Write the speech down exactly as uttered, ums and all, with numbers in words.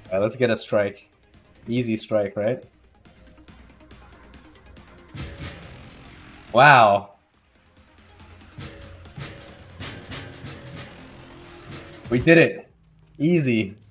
Alright, let's get a strike. Easy strike, right? Wow. We did it. Easy.